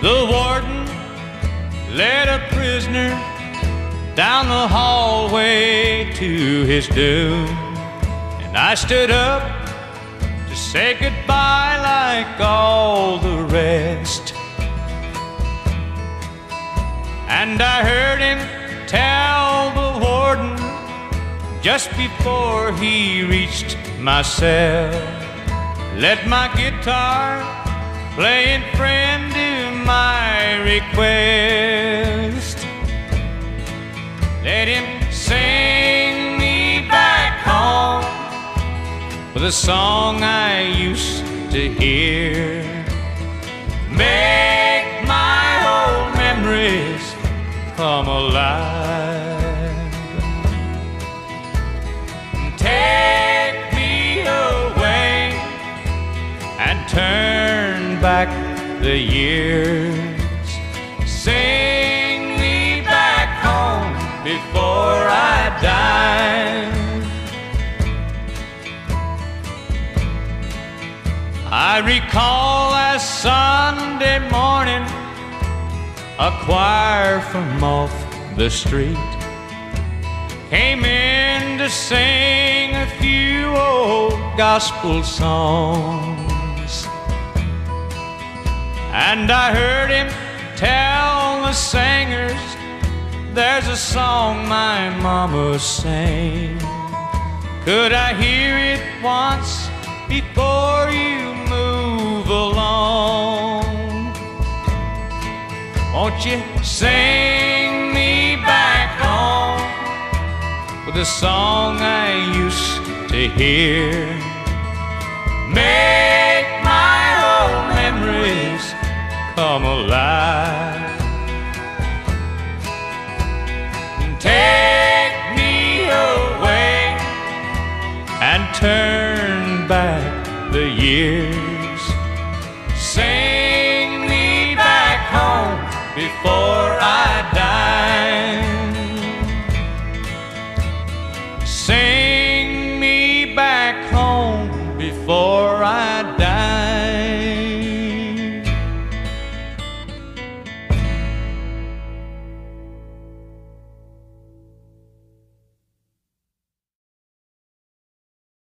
The warden led a prisoner down the hallway to his doom, and I stood up to say goodbye like all the rest. And I heard him tell the warden just bore he reached my cell, let my guitar playing friend do my request. Let him sing me back home with a song I used to hear. Make my old memories come alive. Take me away and turn back the years. Sing me back home before I die. I recall last Sunday morning, a choir from off the street came in to sing a few old gospel songs. And I heard him tell the singers, there's a song my mama sang. Could I hear it once before you move along? Won't you sing me back home with a song I used to hear? Make my old memories come alive. Take me away and turn back the years. Sing me back home before I die. Sing me back home before I die.